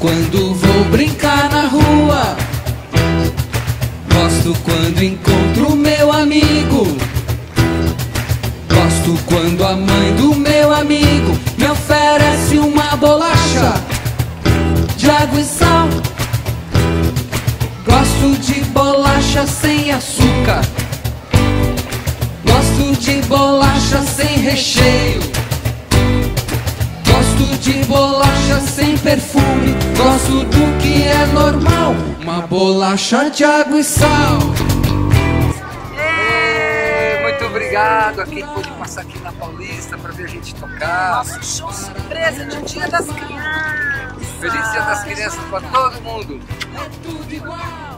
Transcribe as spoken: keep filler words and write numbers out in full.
quando vou brincar na rua. Gosto quando encontro meu amigo. Gosto quando a mãe do meu amigo me oferece uma bolacha de água e sal. Gosto de bolacha sem açúcar. Gosto de bolacha sem recheio. Gosto de bolacha sem perfume. Gosto do que é normal, uma bolacha de água e sal. Ei, muito obrigado a quem pôde passar aqui na Paulista para ver a gente tocar. Nosso show surpresa de Dia das Crianças. Feliz Dia das Crianças para todo mundo. É tudo igual.